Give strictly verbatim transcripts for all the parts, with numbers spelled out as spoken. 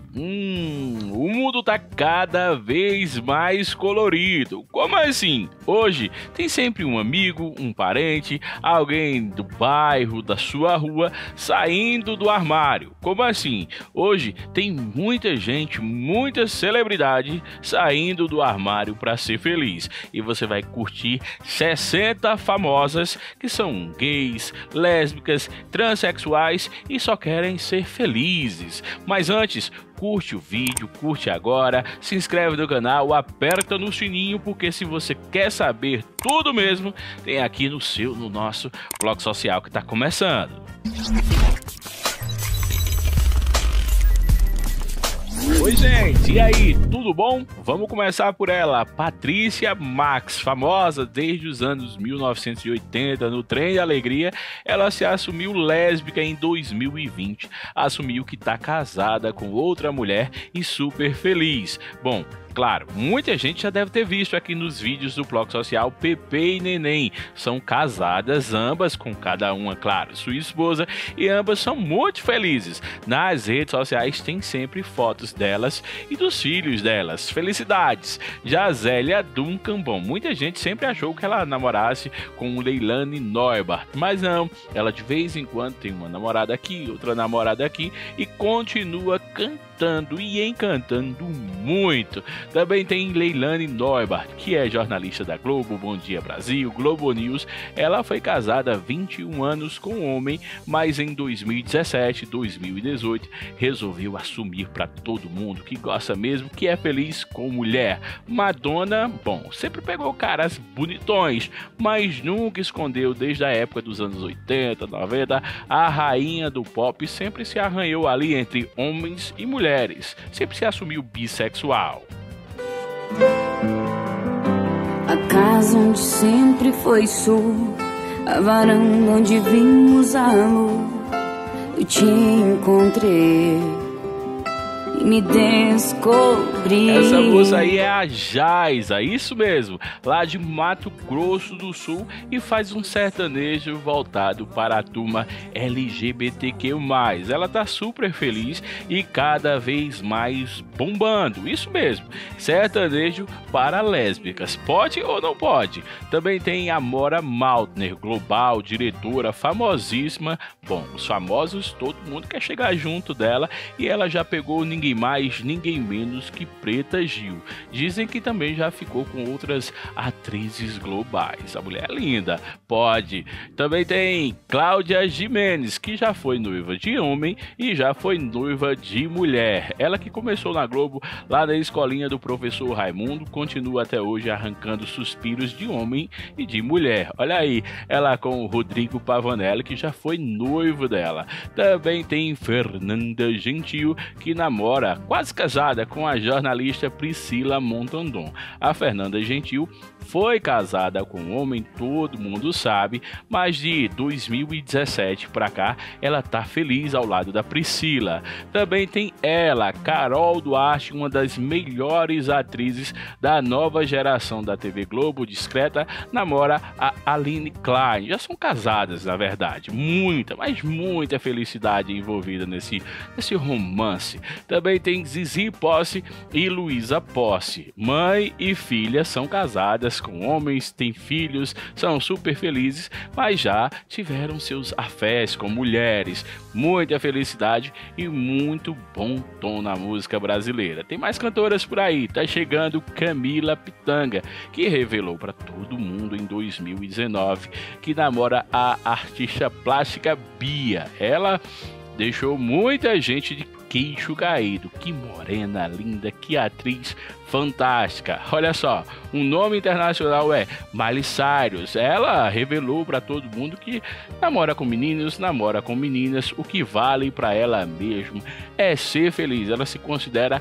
Hum, o mundo tá cada vez mais colorido. Como assim? Hoje tem sempre um amigo, um parente, alguém do bairro, da sua rua, saindo do armário. Como assim? Hoje tem muita gente, muita celebridade saindo do armário para ser feliz. E você vai curtir sessenta famosas que são gays, lésbicas, transexuais e só querem ser felizes. Mas antes, curte o vídeo, curte agora, se inscreve no canal, aperta no sininho, porque se você quer saber tudo mesmo, tem aqui no seu, no nosso blog social que está começando. Oi gente, e aí, tudo bom? Vamos começar por ela, Patrícia Max, famosa desde os anos mil novecentos e oitenta no Trem da Alegria. Ela se assumiu lésbica em dois mil e vinte, assumiu que tá casada com outra mulher e super feliz. Bom, claro, muita gente já deve ter visto aqui nos vídeos do blog social Pepe e Neném. São casadas, ambas com cada uma, claro, sua esposa, e ambas são muito felizes. Nas redes sociais tem sempre fotos delas e dos filhos delas. Felicidades! Já a Zélia Duncan, bom, muita gente sempre achou que ela namorasse com o Leilani Neubart, mas não, ela de vez em quando tem uma namorada aqui, outra namorada aqui e continua cantando e encantando muito. Também tem Leilani Neubart, que é jornalista da Globo, Bom Dia Brasil, Globo News. Ela foi casada há vinte e um anos com um homem, mas em dois mil e dezessete, dois mil e dezoito resolveu assumir para todo mundo que gosta mesmo, que é feliz com mulher. Madonna, bom, sempre pegou caras bonitões, mas nunca escondeu desde a época dos anos oitenta, noventa, a rainha do pop sempre se arranhou ali entre homens e mulheres, sempre se assumiu bissexual. A casa onde sempre foi sul, a varanda onde vimos amor, eu te encontrei e me descobri. Essa moça aí é a Jaiza, isso mesmo, lá de Mato Grosso do Sul, e faz um sertanejo voltado para a turma L G B T Q mais. Ela tá super feliz e cada vez mais bombando, isso mesmo, sertanejo para lésbicas. Pode ou não pode? Também tem Amora Maltner, global, diretora famosíssima. Bom, os famosos, todo mundo quer chegar junto dela, e ela já pegou ninguém mais, ninguém menos que Preta Gil. Dizem que também já ficou com outras atrizes globais. A mulher é linda, pode. Também tem Cláudia Gimenez, que já foi noiva de homem e já foi noiva de mulher. Ela que começou na Globo, lá na escolinha do professor Raimundo, continua até hoje arrancando suspiros de homem e de mulher. Olha aí, ela com o Rodrigo Pavanelli, que já foi noivo dela. Também tem Fernanda Gentil, que namora, quase casada, com a jornalista Priscila Montandon. A Fernanda Gentil foi casada com um homem, todo mundo sabe, mas de dois mil e dezessete para cá ela tá feliz ao lado da Priscila. Também tem ela, Carol Duarte, uma das melhores atrizes da nova geração da T V Globo, discreta, namora a Aline Klein. Já são casadas, na verdade. Muita, mas muita felicidade envolvida nesse, nesse romance. Também tem Zizi Posse e Luísa Posse. Mãe e filha são casadas com homens, têm filhos, são super felizes, mas já tiveram seus afés com mulheres. Muita felicidade e muito bom tom na música brasileira. Tem mais cantoras por aí, tá chegando Camila Pitanga, que revelou para todo mundo em dois mil e dezenove que namora a artista plástica Bia. Ela deixou muita gente de queixo caído. Que morena linda, que atriz fantástica. Olha só, o nome internacional é Miley Cyrus. Ela revelou para todo mundo que namora com meninos, namora com meninas. O que vale para ela mesmo é ser feliz. Ela se considera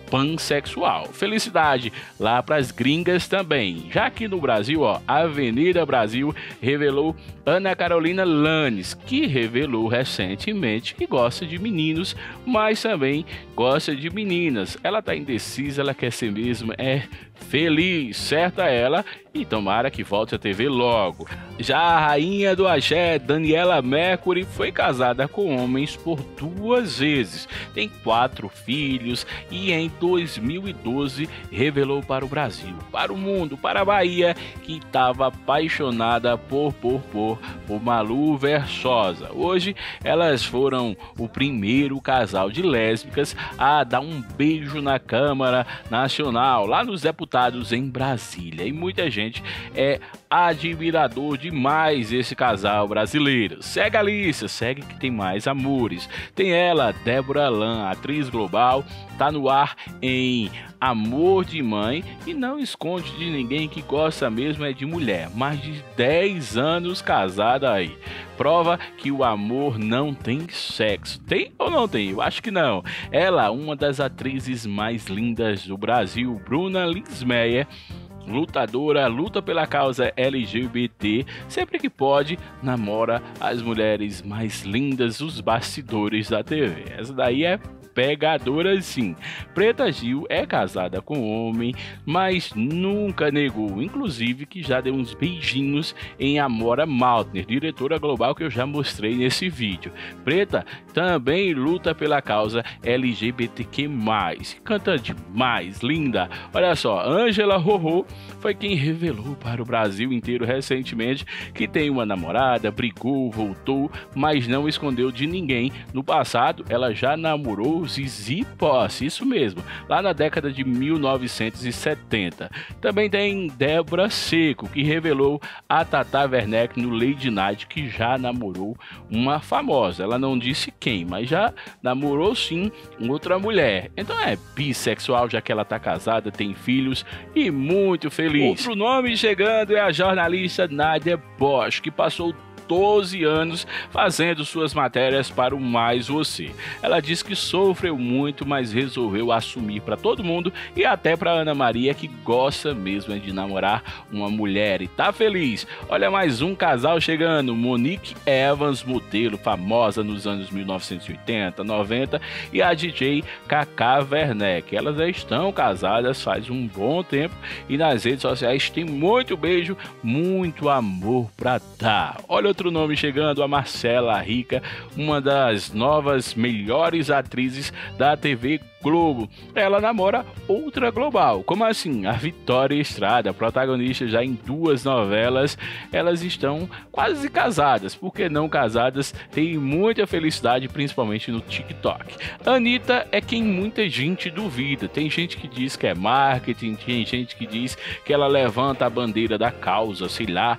pansexual. Felicidade lá para as gringas também. Já aqui no Brasil, ó, a Avenida Brasil revelou Ana Carolina Lannis, que revelou recentemente que gosta de meninos, mas também gosta de meninas. Ela tá indecisa, ela quer ser mesmo é feliz, certa ela, e tomara que volte à T V logo. Já a rainha do axé, Daniela Mercury, foi casada com homens por duas vezes, tem quatro filhos e em dois mil e doze revelou para o Brasil, para o mundo, para a Bahia, que estava apaixonada por, por, por, por Malu Versosa. Hoje elas foram o primeiro casal de lésbicas a dar um beijo na Câmara Nacional, lá nos deputados em Brasília, e muita gente é admirador demais esse casal brasileiro. Segue a lista, segue que tem mais amores. Tem ela, Débora Lan, atriz global, tá no ar em Amor de Mãe e não esconde de ninguém que gosta mesmo é de mulher. Mais de dez anos casada aí. Prova que o amor não tem sexo. Tem ou não tem? Eu acho que não. Ela, uma das atrizes mais lindas do Brasil, Bruna Linsmeyer, lutadora, luta pela causa L G B T, sempre que pode, namora as mulheres mais lindas dos bastidores da T V. Essa daí é pegadora sim. Preta Gil é casada com homem, mas nunca negou, inclusive que já deu uns beijinhos em Amora Maltner, diretora global que eu já mostrei nesse vídeo. Preta também luta pela causa L G B T Q mais, canta demais, linda. Olha só, Ângela Rorô foi quem revelou para o Brasil inteiro recentemente que tem uma namorada, brigou, voltou, mas não escondeu de ninguém. No passado, ela já namorou Zizi Posse, isso mesmo, lá na década de mil novecentos e setenta. Também tem Débora Seco, que revelou a Tata Werneck no Lady Night que já namorou uma famosa. Ela não disse quem, mas já namorou sim outra mulher. Então é bissexual, já que ela tá casada, tem filhos e muito feliz. Outro nome chegando é a jornalista Nádia Bosch, que passou doze anos fazendo suas matérias para o Mais Você. Ela diz que sofreu muito, mas resolveu assumir para todo mundo e até para Ana Maria, que gosta mesmo de namorar uma mulher e tá feliz. Olha, mais um casal chegando, Monique Evans, modelo famosa nos anos mil novecentos e oitenta, noventa, e a D J Cacá Werneck. Elas já estão casadas faz um bom tempo e nas redes sociais tem muito beijo, muito amor para dar. Olha outro nome chegando, a Marcela Rica, uma das novas melhores atrizes da T V Globo. Ela namora outra global. Como assim? A Vitória Estrada, protagonista já em duas novelas. Elas estão quase casadas. Por que não casadas? Tem muita felicidade, principalmente no TikTok. Anitta é quem muita gente duvida. Tem gente que diz que é marketing, tem gente que diz que ela levanta a bandeira da causa, sei lá,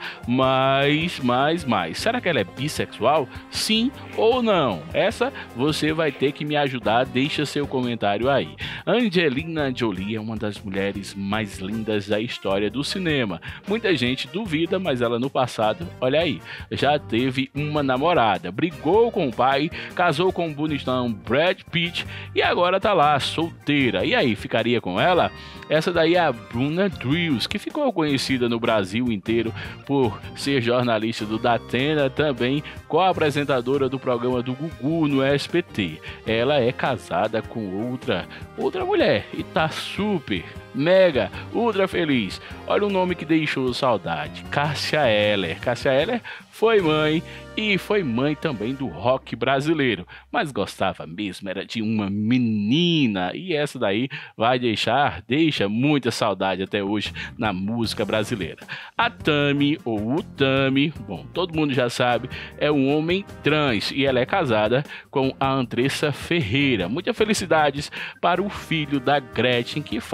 mas, mas, mas. Será que ela é bissexual? Sim ou não? Essa você vai ter que me ajudar. Deixa seu comentário aí. Angelina Jolie é uma das mulheres mais lindas da história do cinema. Muita gente duvida, mas ela no passado, olha aí, já teve uma namorada, brigou com o pai, casou com o bonitão Brad Pitt e agora tá lá, solteira. E aí, ficaria com ela? Essa daí é a Bruna Drills, que ficou conhecida no Brasil inteiro por ser jornalista do Datena, também co-apresentadora do programa do Gugu no S B T. Ela é casada com outra outra mulher e tá super, mega, ultra feliz. Olha um nome que deixou saudade, Cássia Eller. Cássia Eller foi mãe e foi mãe também do rock brasileiro, mas gostava mesmo era de uma menina, e essa daí vai deixar, deixa muita saudade até hoje na música brasileira. A Tami, ou o Tami, bom, todo mundo já sabe, é um homem trans e ela é casada com a Andressa Ferreira. Muitas felicidades para o filho da Gretchen, que faz sucesso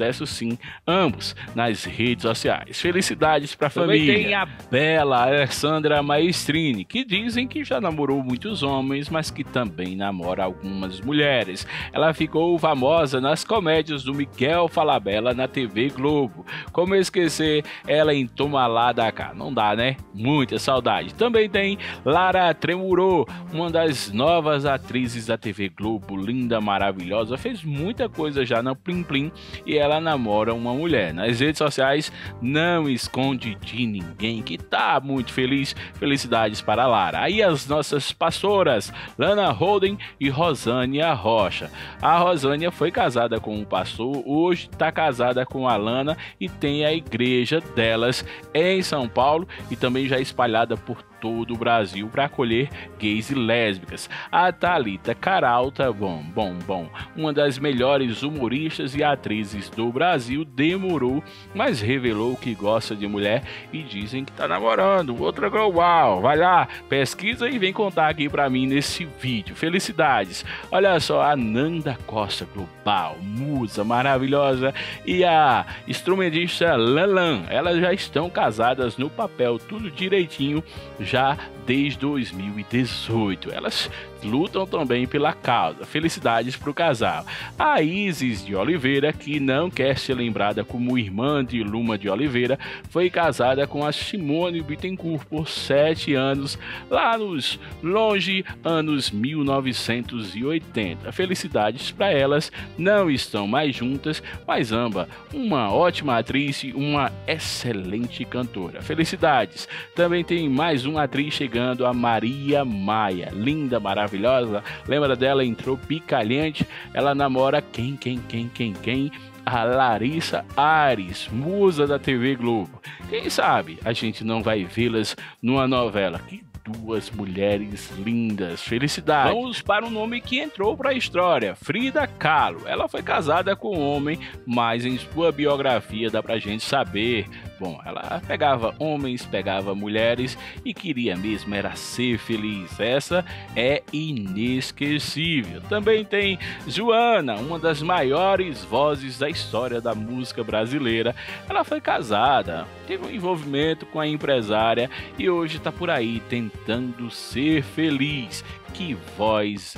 sucesso sim, ambos nas redes sociais. Felicidades pra família. Também tem a bela Alessandra Maestrini, que dizem que já namorou muitos homens, mas que também namora algumas mulheres. Ela ficou famosa nas comédias do Miguel Falabella na T V Globo. Como esquecer ela em Toma Lá da Cá? Não dá, né? Muita saudade. Também tem Lara Tremurô, uma das novas atrizes da T V Globo, linda, maravilhosa, fez muita coisa já na Plim Plim e ela namora uma mulher. Nas redes sociais não esconde de ninguém que tá muito feliz. Felicidades para Lara. Aí as nossas pastoras, Lana Holden e Rosânia Rocha. A Rosânia foi casada com um pastor, hoje está casada com a Lana e tem a igreja delas em São Paulo e também já espalhada por todo o Brasil para acolher gays e lésbicas. A Thalita Caralta, bom, bom, bom, uma das melhores humoristas e atrizes do Brasil, demorou, mas revelou que gosta de mulher e dizem que tá namorando outra global. Vai lá, pesquisa e vem contar aqui para mim nesse vídeo. Felicidades. Olha só, a Nanda Costa, global, musa maravilhosa, e a instrumentista Lalan, elas já estão casadas no papel, tudo direitinho, já desde dois mil e dezoito. Elas lutam também pela causa. Felicidades para o casal. A Isis de Oliveira, que não quer ser lembrada como irmã de Luma de Oliveira, foi casada com a Simone Bittencourt por sete anos, lá nos longe anos mil novecentos e oitenta. Felicidades para elas, não estão mais juntas, mas ambas uma ótima atriz e uma excelente cantora. Felicidades. Também tem mais uma atriz chegando, a Maria Maia, linda, maravilhosa. Lembra dela em Tropicaliente? Ela namora quem, quem, quem, quem, quem? A Larissa Ares, musa da T V Globo. Quem sabe a gente não vai vê-las numa novela. Que duas mulheres lindas. Felicidades. Vamos para um nome que entrou para a história, Frida Kahlo. Ela foi casada com um homem, mas em sua biografia dá pra gente saber. Bom, ela pegava homens, pegava mulheres e queria mesmo era ser feliz. Essa é inesquecível. Também tem Joana, uma das maiores vozes da história da música brasileira. Ela foi casada, teve um envolvimento com a empresária e hoje está por aí tentando ser feliz. Que voz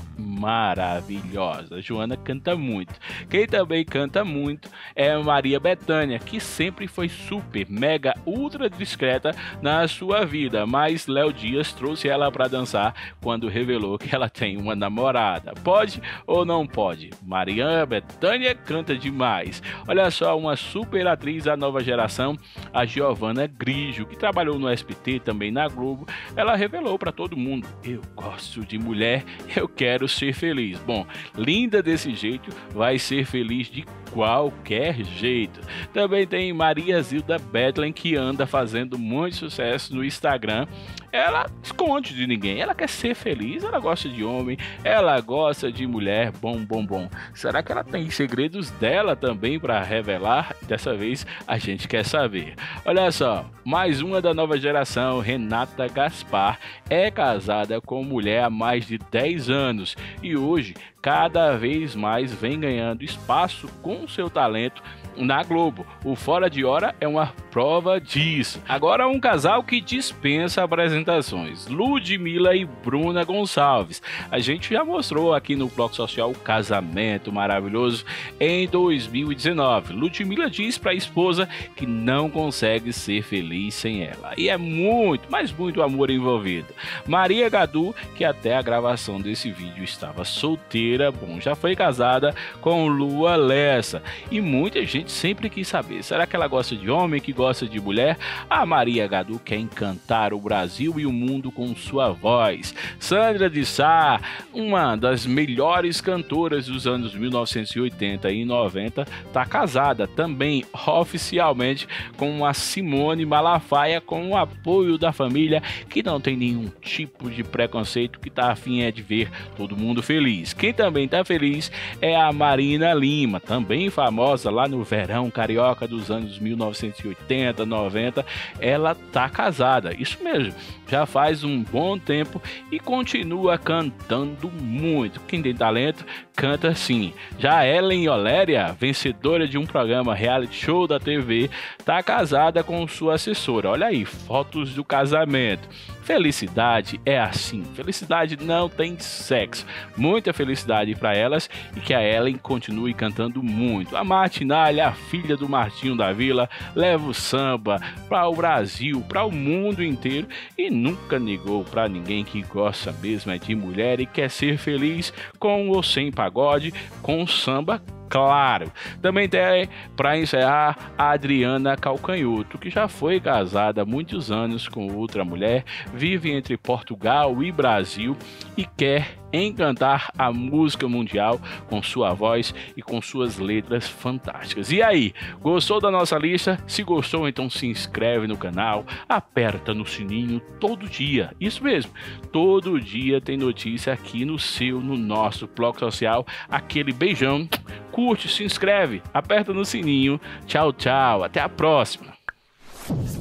maravilhosa. Joana canta muito. Quem também canta muito é Maria Bethânia, que sempre foi super, mega, ultra discreta na sua vida, mas Léo Dias trouxe ela para dançar quando revelou que ela tem uma namorada. Pode ou não pode? Maria Bethânia canta demais. Olha só, uma super atriz da nova geração, a Giovana Grigio, que trabalhou no S B T, também na Globo. Ela revelou para todo mundo: eu gosto de mulher, eu quero ser feliz. Bom, linda desse jeito, vai ser feliz de qualquer jeito. Também tem Maria Zilda Bethlen, que anda fazendo muito sucesso no Instagram. Ela esconde de ninguém, ela quer ser feliz, ela gosta de homem, ela gosta de mulher. Bom, bom, bom. Será que ela tem segredos dela também para revelar? Dessa vez a gente quer saber. Olha só, mais uma da nova geração, Renata Gaspar, é casada com mulher há mais de dez anos e hoje cada vez mais vem ganhando espaço com seu talento na Globo. O Fora de Hora é uma prova disso. Agora um casal que dispensa apresentações, Ludmilla e Bruna Gonçalves. A gente já mostrou aqui no Bloco Social o casamento maravilhoso em dois mil e dezenove. Ludmilla diz para a esposa que não consegue ser feliz sem ela. E é muito, mas muito amor envolvido. Maria Gadu, que até a gravação desse vídeo estava solteira, bom, já foi casada com Lua Lessa. E muita gente sempre quis saber, será que ela gosta de homem, que gosta de mulher? A Maria Gadu quer encantar o Brasil e o mundo com sua voz. Sandra de Sá, uma das melhores cantoras dos anos mil novecentos e oitenta e noventa, está casada também oficialmente com a Simone Malafaia, com o apoio da família, que não tem nenhum tipo de preconceito, que está afim é de ver todo mundo feliz. Quem também está feliz é a Marina Lima, também famosa lá no verão carioca dos anos mil novecentos e oitenta oitenta, noventa, ela tá casada. Isso mesmo, já faz um bom tempo e continua cantando muito. Quem tem talento, canta sim. Já Ellen Oléria, vencedora de um programa reality show da T V, tá casada com sua assessora. Olha aí, fotos do casamento. Felicidade é assim. Felicidade não tem sexo. Muita felicidade para elas e que a Ellen continue cantando muito. A Martinalha, a filha do Martinho da Vila, leva o samba para o Brasil, para o mundo inteiro e nunca negou para ninguém que gosta mesmo é de mulher e quer ser feliz com ou sem pagode, com samba. Claro, também tem, para encerrar, a Adriana Calcanhoto, que já foi casada há muitos anos com outra mulher, vive entre Portugal e Brasil e quer encantar a música mundial com sua voz e com suas letras fantásticas. E aí, gostou da nossa lista? Se gostou, então se inscreve no canal, aperta no sininho todo dia. Isso mesmo, todo dia tem notícia aqui no seu, no nosso blog social. Aquele beijão, curte, se inscreve, aperta no sininho. Tchau, tchau, até a próxima.